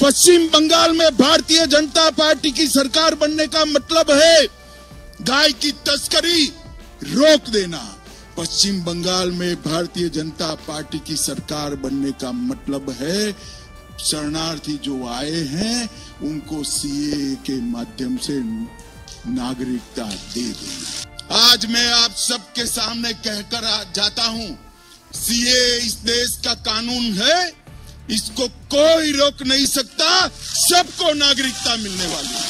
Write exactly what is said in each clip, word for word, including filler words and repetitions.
पश्चिम बंगाल में भारतीय जनता पार्टी की सरकार बनने का मतलब है गाय की तस्करी रोक देना। पश्चिम बंगाल में भारतीय जनता पार्टी की सरकार बनने का मतलब है शरणार्थी जो आए हैं उनको सीए के माध्यम से नागरिकता दे देना। आज मैं आप सबके सामने कहकर जाता हूं, सीए इस देश का कानून है, इसको कोई रोक नहीं सकता, सबको नागरिकता मिलने वाली है।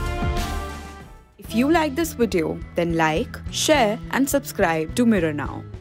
If you like this video, then like, share and subscribe to Mirror Now.